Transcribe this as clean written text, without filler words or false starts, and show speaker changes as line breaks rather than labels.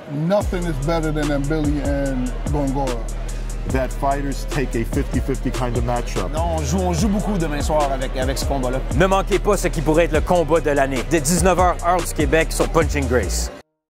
nothing is better than Mbilli and Gongora.
That fighters take a 50-50 kind of matchup.
Non, on joue beaucoup demain soir avec ce combat-là.
Ne manquez pas ce qui pourrait être le combat de l'année, dès 19h heure du Québec sur Punching Grace.